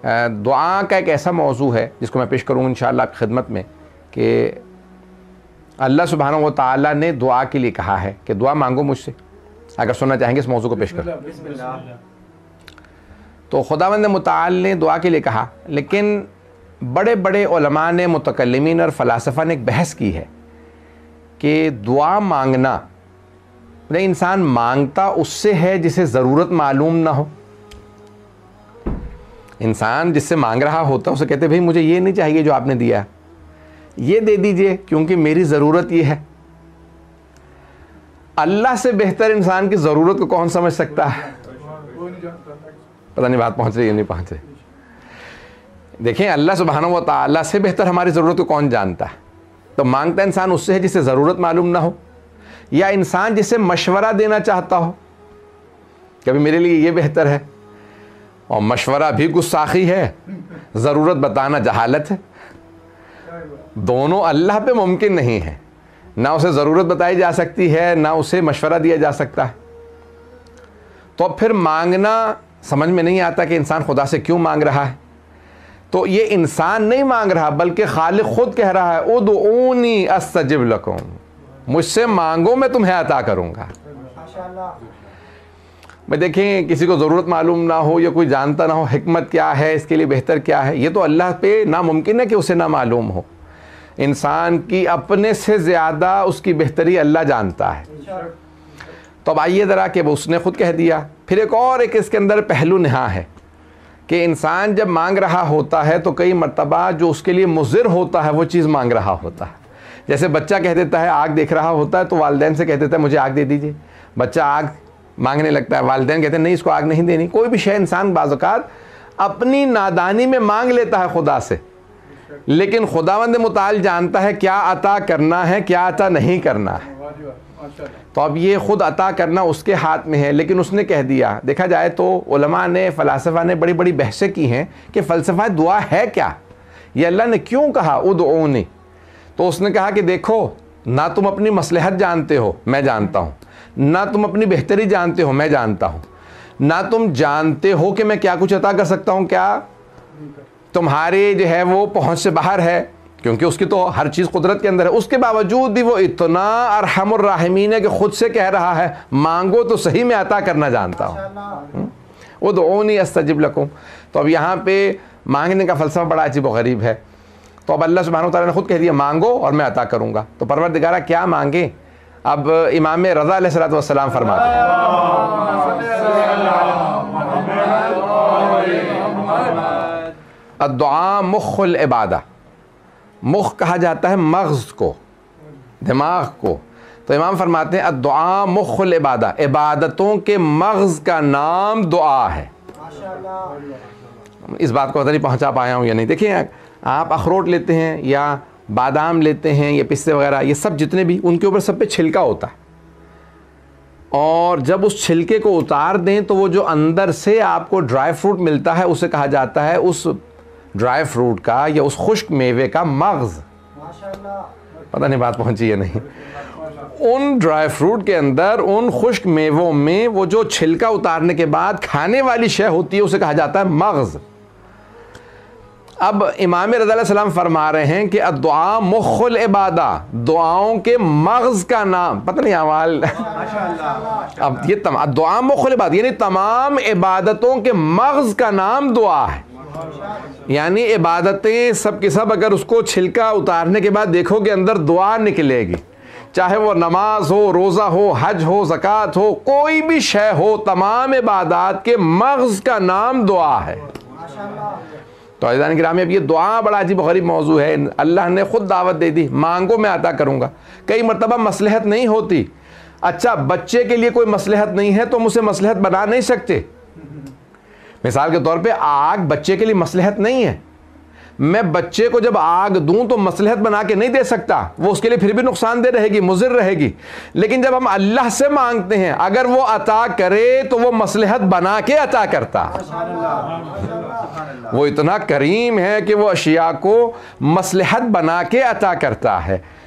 दुआ का एक ऐसा मौजू है जिसको मैं पेश करूँ इंशाअल्लाह आपकी खिदमत में कि अल्लाह सुब्हानहू व तआला ने दुआ के लिए कहा है कि दुआ मांगो मुझसे। अगर सुनना चाहेंगे इस मौजू को पेश करो। तो खुदावंद मुताल ने दुआ के लिए कहा, लेकिन बड़े बड़े उलमा ने, मुतकल्लिमीन और फ़लासफ़ा ने एक बहस की है कि दुआ मांगना, इंसान मांगता उससे है जिसे ज़रूरत मालूम ना हो। इंसान जिससे मांग रहा होता है उसे कहते भाई मुझे ये नहीं चाहिए जो आपने दिया, ये दे दीजिए क्योंकि मेरी ज़रूरत ये है। अल्लाह से बेहतर इंसान की ज़रूरत को कौन समझ सकता है? पता नहीं बात पहुंच रही है नहीं पहुंच रही। देखें, अल्लाह सुब्हानहू व तआला से बेहतर हमारी ज़रूरत को कौन जानता है? तो मांगता इंसान उससे है जिसे ज़रूरत मालूम ना हो, या इंसान जिसे मशवरा देना चाहता हो, कभी मेरे लिए ये बेहतर है, और मशवरा भी गुस्साखी है, ज़रूरत बताना जहालत है। दोनों अल्लाह पे मुमकिन नहीं है, ना उसे ज़रूरत बताई जा सकती है ना उसे मशवरा दिया जा सकता है। तो अब फिर मांगना समझ में नहीं आता कि इंसान खुदा से क्यों मांग रहा है। तो ये इंसान नहीं मांग रहा बल्कि खालिक खुद कह रहा है उदऊनी अस्तजिब लकुम, मुझसे मांगो मैं तुम्हें अता करूँगा। मैं देखें, किसी को ज़रूरत मालूम ना हो या कोई जानता ना हो हिकमत क्या है, इसके लिए बेहतर क्या है, ये तो अल्लाह पे नामुमकिन है कि उसे ना मालूम हो। इंसान की अपने से ज़्यादा उसकी बेहतरी अल्लाह जानता है। तो अब आइए ज़रा कि उसने ख़ुद कह दिया। फिर एक इसके अंदर पहलू नहा है कि इंसान जब मांग रहा होता है तो कई मर्तबा जो उसके लिए मुज़िर होता है वो चीज़ मांग रहा होता है। जैसे बच्चा कह देता है, आग देख रहा होता है तो वालिदैन से कह देता है मुझे आग दे दीजिए, बच्चा आग मांगने लगता है, वालिदैन कहते हैं नहीं इसको आग नहीं देनी। कोई भी शय इंसान बाज़ औक़ात अपनी नादानी में मांग लेता है खुदा से, लेकिन खुदावंद मुताल जानता है क्या अता करना है क्या अता नहीं करना है। तो अब ये ख़ुद अता करना उसके हाथ में है, लेकिन उसने कह दिया। देखा जाए तो उलमा ने, फ़लासफ़ा ने बड़ी बड़ी बहसें की हैं कि फ़लसफ़ा दुआ है क्या, ये अल्लाह ने क्यों कहा उदऊनी। तो उसने कहा कि देखो, ना तुम अपनी मसलहत जानते हो मैं जानता हूँ, ना तुम अपनी बेहतरी जानते हो मैं जानता हूँ, ना तुम जानते हो कि मैं क्या कुछ अता कर सकता हूँ, क्या तुम्हारे जो है वो पहुँच से बाहर है, क्योंकि उसकी तो हर चीज़ कुदरत के अंदर है। उसके बावजूद भी वो इतना अरहमुर राहिमीन है कि खुद से कह रहा है मांगो तो सही मैं अता करना जानता हूँ। उदऊनी अस्तजिब लकुम। तो अब यहाँ पे मांगने का फ़लसफ़ा बड़ा अजीब व गरीब है। तो अब अल्लाह सुब्हानहू व तआला ने खुद कह दिया मांगो और मैं अता करूँगा। तो परवरदिगारा क्या मांगे? अब इमाम रज़ा अलैहिस्सलातु वस्सलाम फरमाते हैं, अद्दुआ मुख्खुल इबादा। मुख कहा जाता है मग़ज़ को, दिमाग को। तो इमाम फरमाते हैं अद्दुआ मुख्खुल इबादा, इबादतों के मग़ज़ का नाम दुआ है। इस बात को पता नहीं पहुंचा पाया हूँ या नहीं। देखिए, आप अखरोट लेते हैं या बादाम लेते हैं या पिस्ते वगैरह, ये सब जितने भी, उनके ऊपर सब पे छिलका होता है, और जब उस छिलके को उतार दें तो वो जो अंदर से आपको ड्राई फ्रूट मिलता है उसे कहा जाता है उस ड्राई फ्रूट का या उस खुश्क मेवे का मग़ज़। पता नहीं बात पहुंची या नहीं। उन ड्राई फ्रूट के अंदर, उन खुश्क मेवों में वो जो छिलका उतारने के बाद खाने वाली शय होती है उसे कहा जाता है मग़ज़। अब इमाम रज़ा अलैहिस्सलाम फरमा रहे हैं कि अद्दुआ मुख्खुल इबादा, दुआओं के मग़ज़ का नाम, पता नहीं अवाल अब ये अद्दुआ मुख्खुल इबादा यानी तमाम इबादतों के मग़ज़ का नाम दुआ है। यानी इबादतें सब की सब अगर उसको छिलका उतारने के बाद देखोगे अंदर दुआ निकलेगी, चाहे वो नमाज हो, रोज़ा हो, हज हो, ज़कात हो, कोई भी शय हो, तमाम इबादत के मग़ज़ का नाम दुआ है। तो अज़ीज़ान गिरामी, अब ये दुआ बड़ा अजीब गरीब मौजू है। अल्लाह ने खुद दावत दे दी मांगो मैं अता करूँगा। कई मरतबा मसलहत नहीं होती। अच्छा, बच्चे के लिए कोई मसलहत नहीं है तो हम उसे मसलहत बना नहीं सकते। मिसाल के तौर पे आग बच्चे के लिए मसलहत नहीं है, मैं बच्चे को जब आग दूं तो मसलहत बना के नहीं दे सकता, वो उसके लिए फिर भी नुकसानदेह रहेगी, मुज़िर रहेगी। लेकिन जब हम अल्लाह से मांगते हैं, अगर वो अता करे तो वो मसलहत बना के अता करता। वो इतना करीम है कि वो अशिया को मसलहत बना के अता करता है।